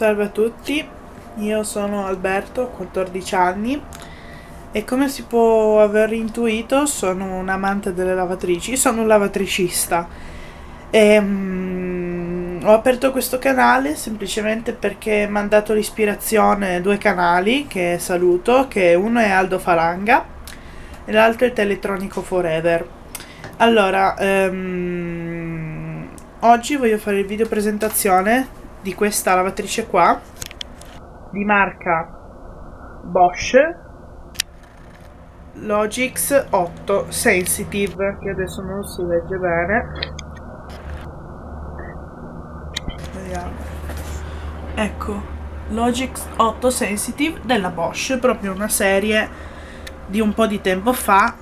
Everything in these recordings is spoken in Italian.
Salve a tutti, io sono Alberto, ho 14 anni e come si può aver intuito sono un amante delle lavatrici, sono un lavatricista e ho aperto questo canale semplicemente perché mi hanno dato l'ispirazione due canali che saluto, che uno è Aldo Falanga e l'altro è Teletronico Forever. Allora, oggi voglio fare il video presentazione di questa lavatrice qua di marca Bosch Logix 8 Sensitive, che adesso non si legge bene. Vediamo. Ecco, Logix 8 Sensitive della Bosch, proprio una serie di un po' di tempo fa.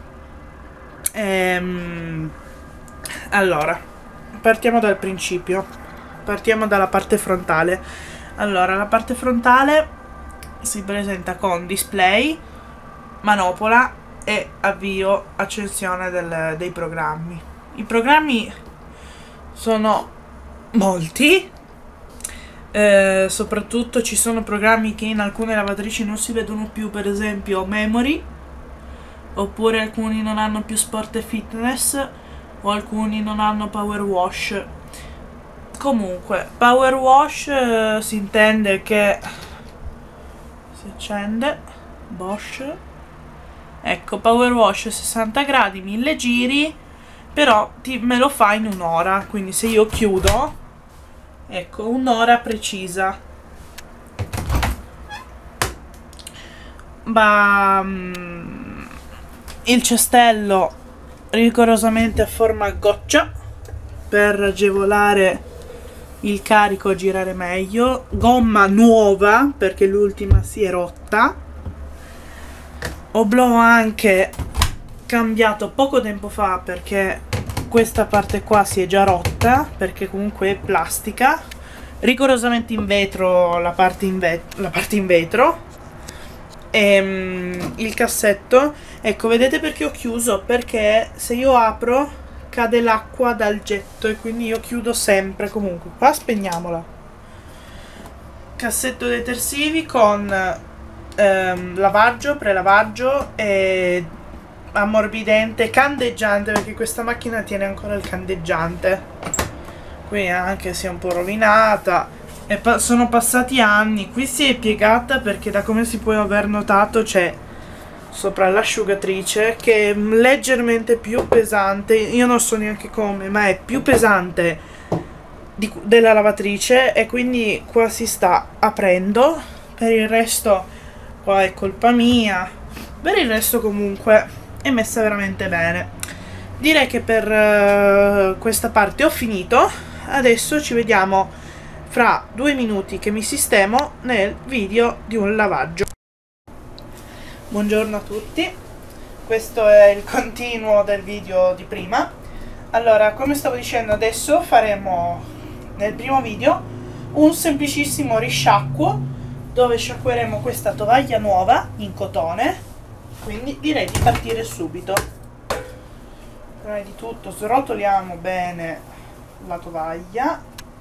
Allora, partiamo dal principio. Partiamo dalla parte frontale. Allora, la parte frontale si presenta con display, manopola e avvio accensione dei programmi. I programmi sono molti, soprattutto ci sono programmi che in alcune lavatrici non si vedono più, per esempio Memory, oppure alcuni non hanno più Sport e Fitness, o alcuni non hanno Power Wash. Comunque, Power Wash si intende che si accende Bosch, ecco, Power Wash 60 gradi, 1000 giri, però me lo fa in un'ora, quindi se io chiudo, ecco, un'ora precisa. Ma il cestello rigorosamente a forma a goccia per agevolare il carico a girare meglio, gomma nuova perché l'ultima si è rotta, oblò anche cambiato poco tempo fa perché questa parte qua si è già rotta, perché comunque è plastica, rigorosamente in vetro la parte in vetro. E il cassetto, ecco, vedete perché ho chiuso? Perché se io apro cade l'acqua dal getto e quindi io chiudo sempre. Comunque qua spegniamola. Cassetto detersivi con lavaggio, prelavaggio e ammorbidente, candeggiante, perché questa macchina tiene ancora il candeggiante, quindi anche se è un po' rovinata e sono passati anni. Qui si è piegata perché, da come si può aver notato, c'è sopra l'asciugatrice che è leggermente più pesante, io non so neanche come, ma è più pesante della lavatrice e quindi qua si sta aprendo. Per il resto qua è colpa mia, per il resto comunque è messa veramente bene. Direi che per questa parte ho finito, adesso ci vediamo fra 2 minuti che mi sistemo nel video di un lavaggio. Buongiorno a tutti, questo è il continuo del video di prima. Allora, come stavo dicendo, adesso faremo nel primo video un semplicissimo risciacquo dove sciacqueremo questa tovaglia nuova in cotone, quindi direi di partire subito. Prima di tutto srotoliamo bene la tovaglia,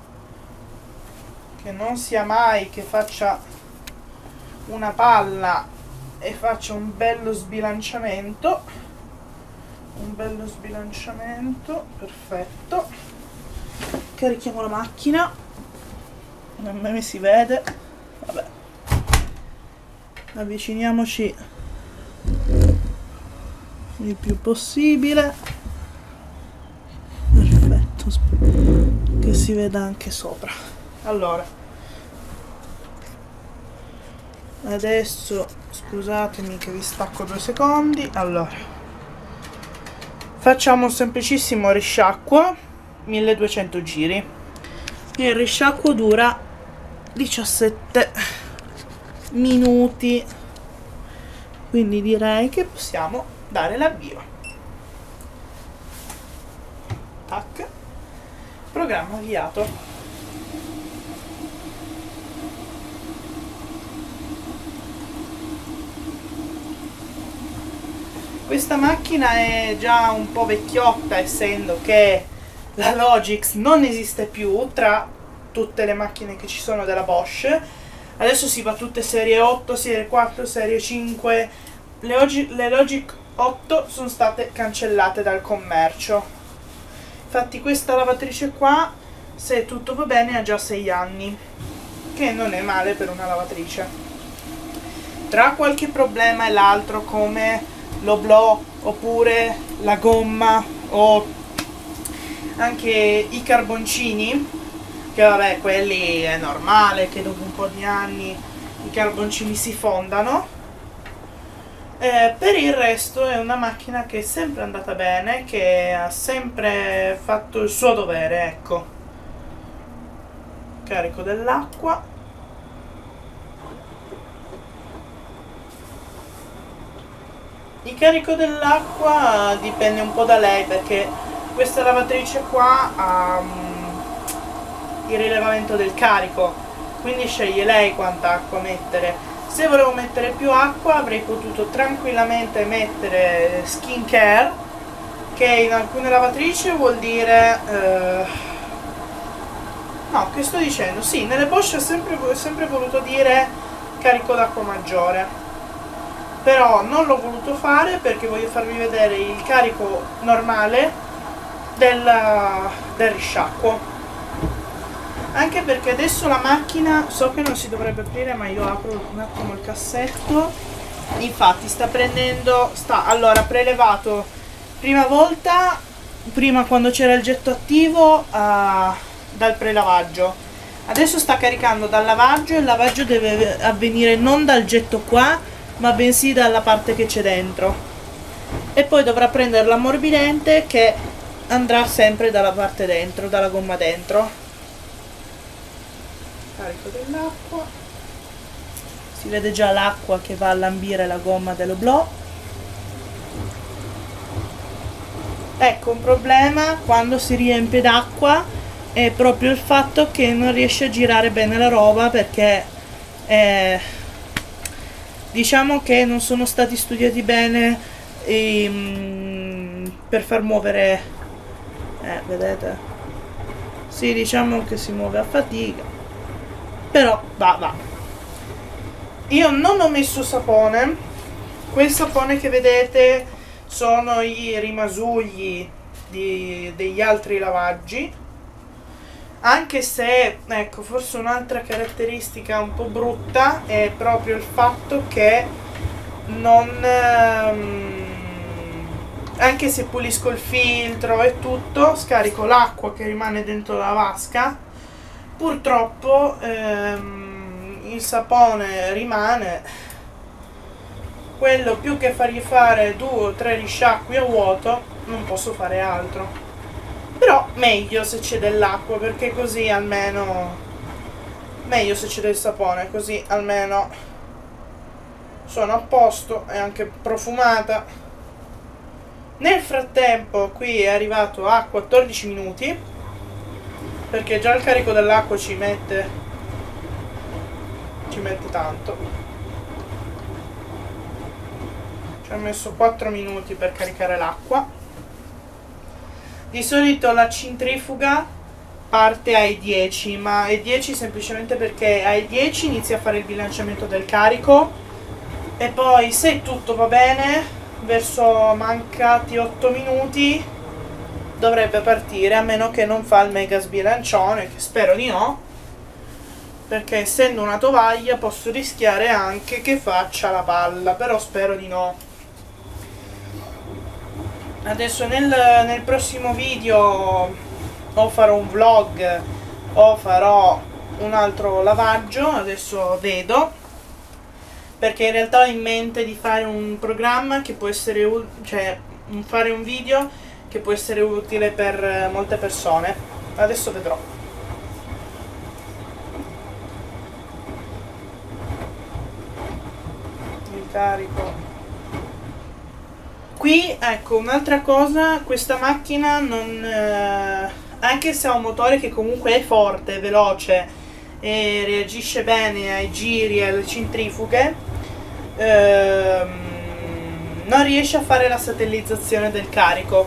che non sia mai che faccia una palla e faccio un bello sbilanciamento, perfetto. Carichiamo la macchina, a me si vede, vabbè, avviciniamoci il più possibile, perfetto, che si veda anche sopra. Allora, adesso scusatemi che vi stacco 2 secondi. Allora, facciamo un semplicissimo risciacquo, 1200 giri. Il risciacquo dura 17 minuti, quindi direi che possiamo dare l'avvio. Tac, programma avviato. Questa macchina è già un po' vecchiotta, essendo che la Logix non esiste più. Tra tutte le macchine che ci sono della Bosch. Adesso si va tutte serie 8, serie 4, serie 5. Le Logic 8 sono state cancellate dal commercio. Infatti questa lavatrice qua, se tutto va bene, ha già 6 anni, che non è male per una lavatrice. Tra qualche problema e l'altro, come l'oblò oppure la gomma o anche i carboncini, che vabbè, quelli è normale che dopo un po' di anni i carboncini si fondano. Per il resto è una macchina che è sempre andata bene, che ha sempre fatto il suo dovere, ecco. Carico dell'acqua. Il carico dell'acqua dipende un po' da lei, perché questa lavatrice qua ha il rilevamento del carico, quindi sceglie lei quanta acqua mettere. Se volevo mettere più acqua avrei potuto tranquillamente mettere Skin Care, che in alcune lavatrici vuol dire no, che sto dicendo? Sì, nelle Bosch ho sempre voluto dire carico d'acqua maggiore, però non l'ho voluto fare perché voglio farvi vedere il carico normale del risciacquo. Anche perché adesso la macchina, so che non si dovrebbe aprire, ma io apro un attimo il cassetto. Infatti sta prendendo, allora, prelevato prima volta, prima quando c'era il getto attivo, dal prelavaggio. Adesso sta caricando dal lavaggio, e il lavaggio deve avvenire non dal getto qua, ma bensì dalla parte che c'è dentro. E poi dovrà prendere l'ammorbidente che andrà sempre dalla parte dentro, dalla gomma dentro. Carico dell'acqua, si vede già l'acqua che va a lambire la gomma dell'oblò. Ecco, un problema quando si riempie d'acqua è proprio il fatto che non riesce a girare bene la roba, perché diciamo che non sono stati studiati bene per far muovere, vedete? Sì, diciamo che si muove a fatica. Però va. Io non ho messo sapone. Quel sapone che vedete sono i rimasugli degli altri lavaggi. Anche se, ecco, forse un'altra caratteristica un po' brutta è proprio il fatto che anche se pulisco il filtro e tutto, scarico l'acqua che rimane dentro la vasca, purtroppo il sapone rimane. Quello, più che fargli fare 2 o 3 risciacqui a vuoto, non posso fare altro. Però meglio se c'è dell'acqua, perché così almeno, meglio se c'è del sapone, così almeno sono a posto, è anche profumata. Nel frattempo qui è arrivato a 14 minuti, perché già il carico dell'acqua ci mette tanto. Ci ha messo 4 minuti per caricare l'acqua. Di solito la centrifuga parte ai 10, ma ai 10 semplicemente perché ai 10 inizia a fare il bilanciamento del carico, e poi se tutto va bene, verso mancati 8 minuti dovrebbe partire, a meno che non fa il mega sbilancione, che spero di no, perché essendo una tovaglia posso rischiare anche che faccia la palla, però spero di no. Adesso nel prossimo video o farò un vlog o farò un altro lavaggio, adesso vedo, perché in realtà ho in mente di fare un programma che può essere, cioè fare un video che può essere utile per molte persone. Adesso vedrò. Il carico. Qui, ecco, un'altra cosa, questa macchina non, anche se ha un motore che comunque è forte, veloce e reagisce bene ai giri e alle centrifughe, non riesce a fare la satellizzazione del carico.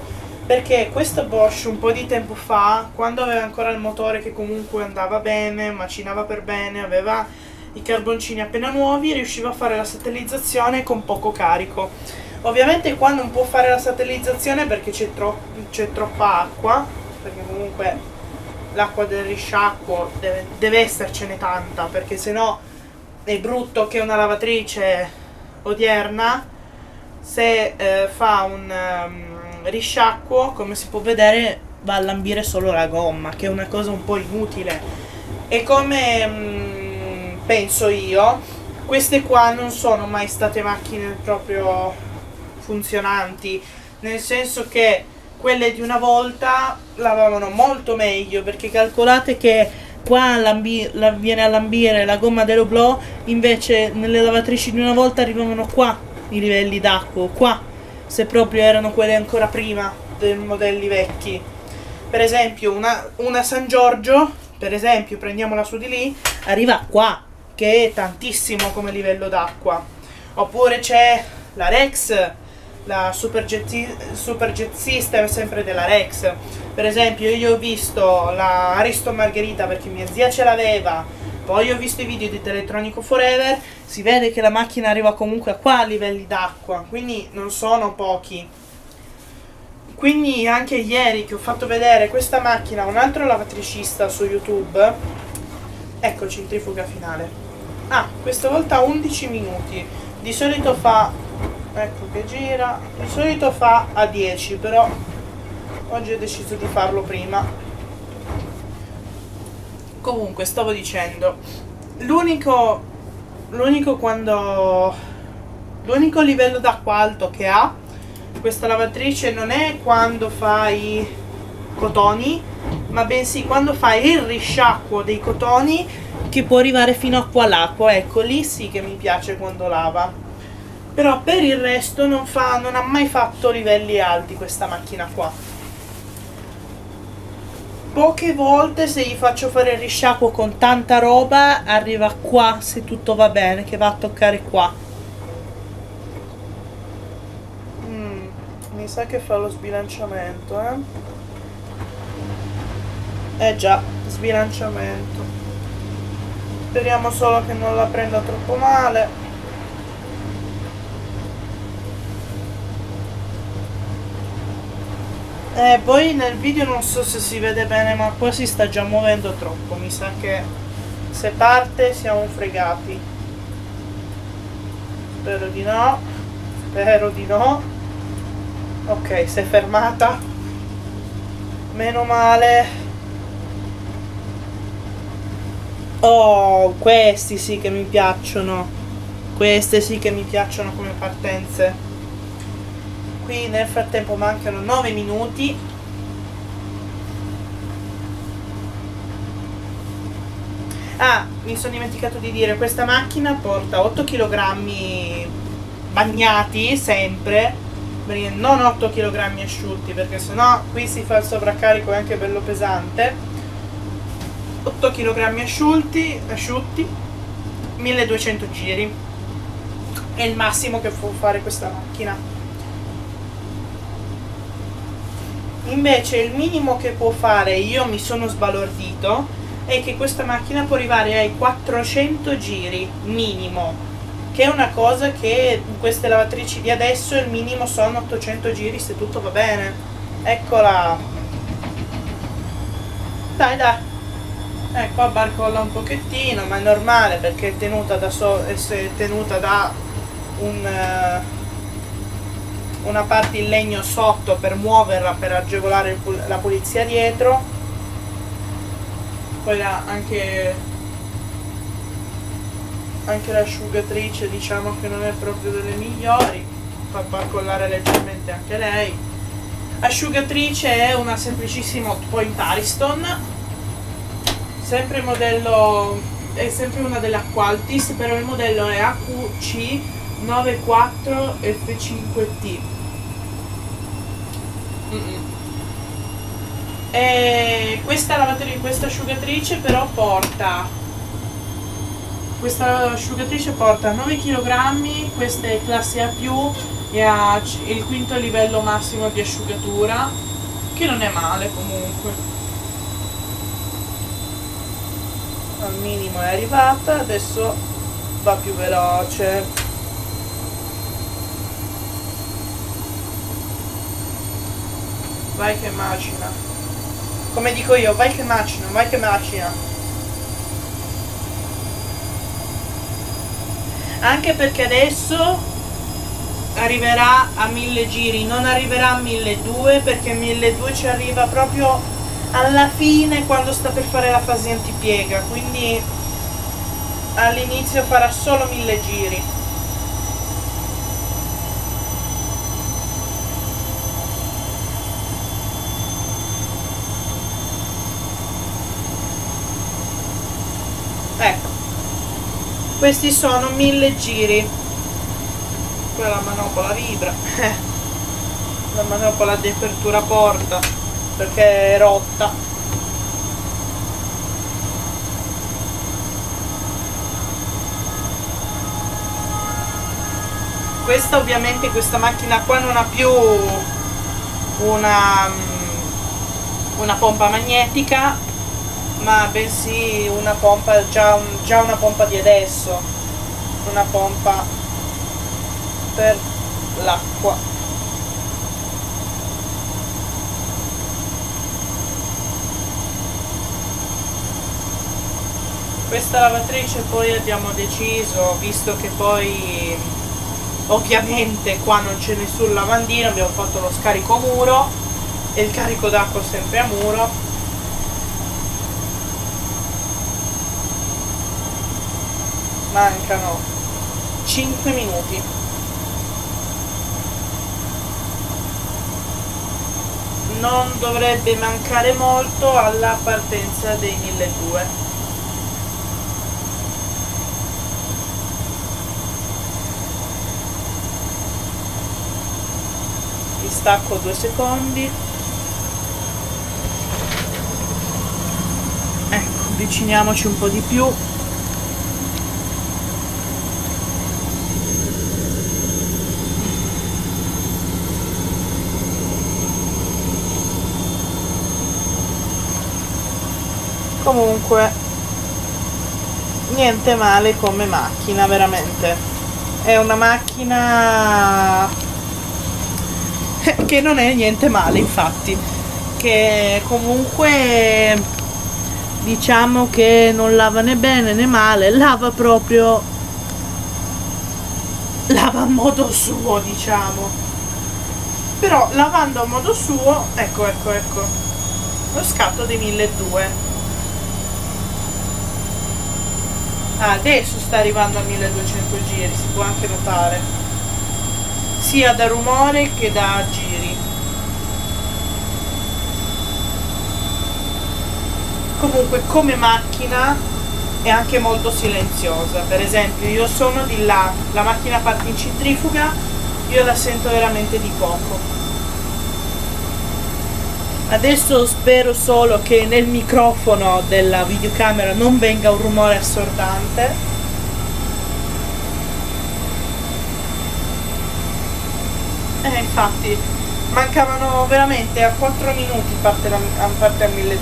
perché questo Bosch un po' di tempo fa, quando aveva ancora il motore che comunque andava bene, macinava per bene, aveva i carboncini appena nuovi, riusciva a fare la satellizzazione con poco carico. Ovviamente qua non può fare la satellizzazione perché c'è troppa acqua, perché comunque l'acqua del risciacquo deve essercene tanta, perché sennò è brutto che una lavatrice odierna, se fa un risciacquo, come si può vedere, va a lambire solo la gomma, che è una cosa un po' inutile. E come penso io, queste qua non sono mai state macchine proprio funzionanti, nel senso che quelle di una volta lavavano molto meglio, perché calcolate che qua viene a lambire la gomma dell'Oblò, invece nelle lavatrici di una volta arrivavano qua i livelli d'acqua, qua, se proprio erano quelle ancora prima dei modelli vecchi. Per esempio una San Giorgio, per esempio, prendiamola su di lì, arriva qua, che è tantissimo come livello d'acqua. Oppure c'è la Rex, la Super Jet System, sempre della Rex. Per esempio io ho visto la Ariston Margherita perché mia zia ce l'aveva, poi ho visto i video di Teletronico Forever, si vede che la macchina arriva comunque a qua a livelli d'acqua, quindi non sono pochi. Quindi anche ieri che ho fatto vedere questa macchina a un altro lavatricista su YouTube, ecco, centrifuga finale. Ah, questa volta 11 minuti, di solito fa, ecco che gira, di solito fa a 10, però oggi ho deciso di farlo prima. Comunque, stavo dicendo, l'unico livello d'acqua alto che ha questa lavatrice non è quando fa i cotoni, ma bensì quando fa il risciacquo dei cotoni, che può arrivare fino a qua l'acqua. Ecco, lì sì che mi piace quando lava. Però per il resto non ha mai fatto livelli alti questa macchina qua. Poche volte, se gli faccio fare il risciacquo con tanta roba, arriva qua, se tutto va bene, che va a toccare qua. Mi sa che fa lo sbilanciamento, già, sbilanciamento. Speriamo solo che non la prenda troppo male. Poi nel video non so se si vede bene, ma qua si sta già muovendo troppo. Mi sa che se parte siamo fregati. Spero di no. Spero di no. Ok, si è fermata. Meno male. Oh, questi sì che mi piacciono. Queste sì che mi piacciono come partenze. Qui nel frattempo mancano 9 minuti. Ah, mi sono dimenticato di dire, questa macchina porta 8 kg bagnati sempre, non 8 kg asciutti, perché sennò qui si fa il sovraccarico, è anche bello pesante. 8 kg asciutti, 1200 giri è il massimo che può fare questa macchina. Invece il minimo che può fare, io mi sono sbalordito, è che questa macchina può arrivare ai 400 giri minimo, che è una cosa che in queste lavatrici di adesso il minimo sono 800 giri se tutto va bene. Eccola, dai, qua barcolla un pochettino, ma è normale perché è tenuta da una parte in legno sotto per muoverla, per agevolare la pulizia dietro. Poi anche l'asciugatrice, diciamo che non è proprio delle migliori, fa barcollare leggermente anche lei. Asciugatrice è una semplicissima Hot Point Ariston, sempre modello, è sempre una delle Aqualtis, però il modello è AQC94F5T. E questa asciugatrice però porta 9 kg, questa è classe A+, e ha il quinto livello massimo di asciugatura, che non è male comunque. Al minimo è arrivata, adesso va più veloce. Vai che macina. Come dico io, vai che macina, vai che macina. Anche perché adesso arriverà a 1000 giri, non arriverà a 1200 perché 1200 ci arriva proprio alla fine quando sta per fare la fase antipiega, quindi all'inizio farà solo 1000 giri. Ecco, questi sono 1000 giri. Poi la manopola vibra. La manopola di apertura porta perché è rotta. Questa ovviamente, questa macchina qua non ha più una pompa magnetica, ma bensì una pompa, già una pompa di adesso, una pompa per l'acqua. Questa lavatrice poi abbiamo deciso, visto che poi ovviamente qua non c'è nessun lavandino, abbiamo fatto lo scarico a muro e il carico d'acqua sempre a muro. Mancano 5 minuti. Non dovrebbe mancare molto alla partenza dei 1200. Stacco 2 secondi. Ecco, avviciniamoci un po' di più. Comunque niente male come macchina, veramente è una macchina che non è niente male, infatti, che comunque diciamo che non lava né bene né male, lava proprio, lava a modo suo, diciamo, però lavando a modo suo, ecco lo scatto dei 1200. Adesso sta arrivando a 1200 giri, si può anche notare, sia da rumore che da giri. Comunque come macchina è anche molto silenziosa. Per esempio io sono di là, la macchina parte in centrifuga, io la sento veramente di poco. Adesso spero solo che nel microfono della videocamera non venga un rumore assordante. Infatti mancavano veramente a 4 minuti parte a 1200.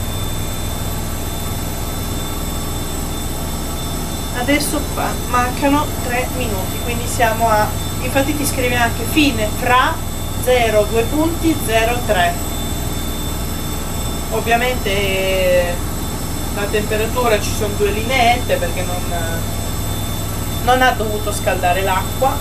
Adesso mancano 3 minuti, quindi siamo a, infatti ti scrive anche fine fra 0,2.03. Ovviamente la temperatura, ci sono 2 lineette perché non ha dovuto scaldare l'acqua.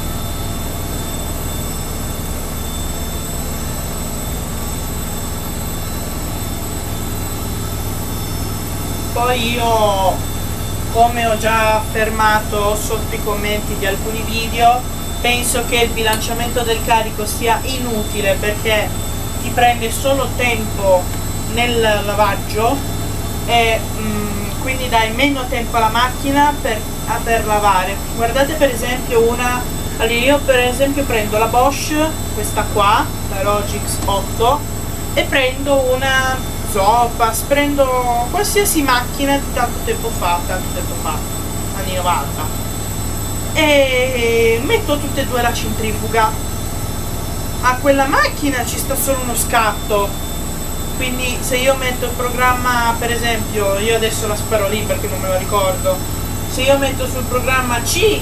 Poi io, come ho già affermato sotto i commenti di alcuni video, penso che il bilanciamento del carico sia inutile perché ti prende solo tempo nel lavaggio e quindi dai meno tempo alla macchina per lavare. Guardate per esempio allora io per esempio prendo la Bosch, questa qua, la Logix 8, e prendo una Zopas, prendo qualsiasi macchina di tanto tempo fa, anni 90, e metto tutte e due la centrifuga. A quella macchina ci sta solo uno scatto Quindi se io metto il programma, per esempio, io adesso la sparo lì perché non me la ricordo, se io metto sul programma C,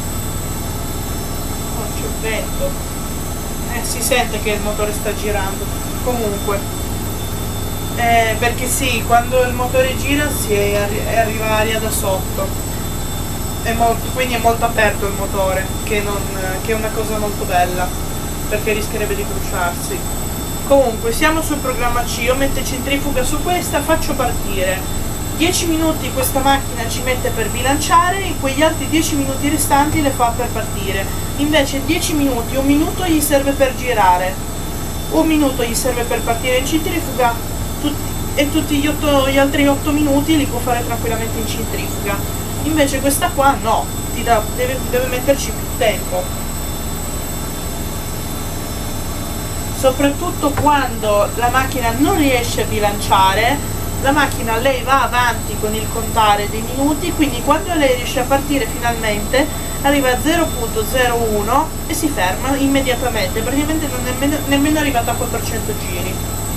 oh, c'è vento, si sente che il motore sta girando, comunque, perché sì, quando il motore gira arriva aria da sotto, quindi è molto aperto il motore, che è una cosa molto bella, perché rischierebbe di bruciarsi. Comunque siamo sul programma C, io metto centrifuga su questa, faccio partire 10 minuti, questa macchina ci mette per bilanciare e quegli altri 10 minuti restanti le fa per partire. Invece 10 minuti, un minuto gli serve per girare, un minuto gli serve per partire in centrifuga e tutti gli altri 8 minuti li può fare tranquillamente in centrifuga. Invece questa qua no, deve metterci più tempo. Soprattutto quando la macchina non riesce a bilanciare, la macchina lei va avanti con il contare dei minuti, quindi quando lei riesce a partire finalmente arriva a 0.01 e si ferma immediatamente, praticamente non è nemmeno arrivata a 400 giri.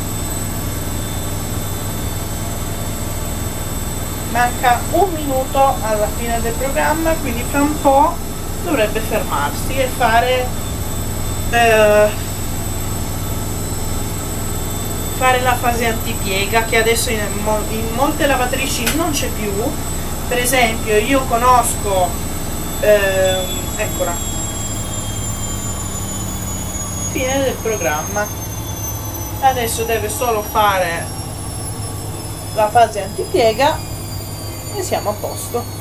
Manca un minuto alla fine del programma, quindi fra un po' dovrebbe fermarsi e fare la fase antipiega, che adesso in molte lavatrici non c'è più. Per esempio io conosco eccola, fine del programma, adesso deve solo fare la fase antipiega e siamo a posto.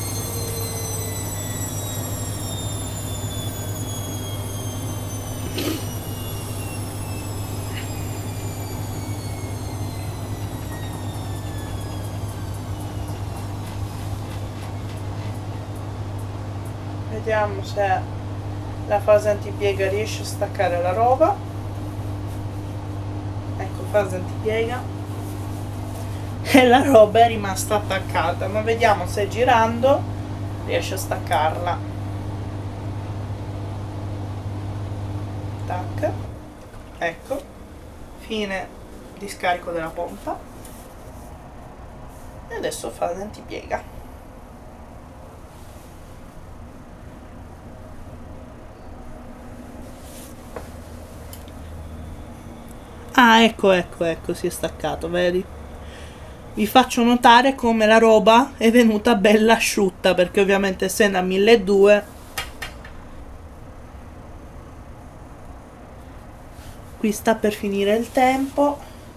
Vediamo se la fase antipiega riesce a staccare la roba. Ecco, fase antipiega e la roba è rimasta attaccata, ma vediamo se girando riesce a staccarla. Tac, ecco, fine di scarico della pompa e adesso fase antipiega. Ah, ecco, si è staccato, vedi? Vi faccio notare come la roba è venuta bella asciutta, perché ovviamente essendo a 1200, qui sta per finire il tempo,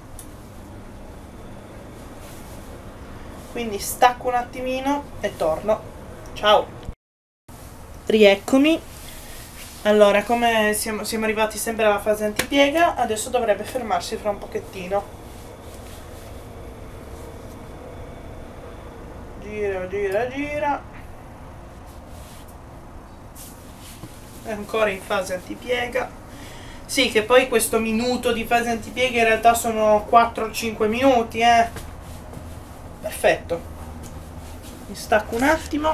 quindi stacco un attimino e torno. Ciao! Rieccomi. Allora, come siamo arrivati sempre alla fase antipiega, adesso dovrebbe fermarsi fra un pochettino. Gira, gira, gira. È ancora in fase antipiega. Sì, che poi questo minuto di fase antipiega in realtà sono 4-5 minuti, Perfetto. Mi stacco un attimo.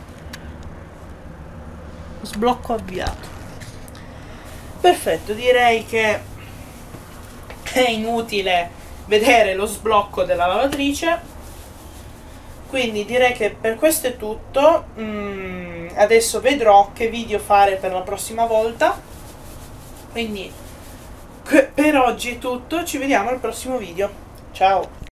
Sblocco avviato. Perfetto, direi che è inutile vedere lo sblocco della lavatrice, quindi direi che per questo è tutto. Adesso vedrò che video fare per la prossima volta, quindi per oggi è tutto, ci vediamo al prossimo video. Ciao!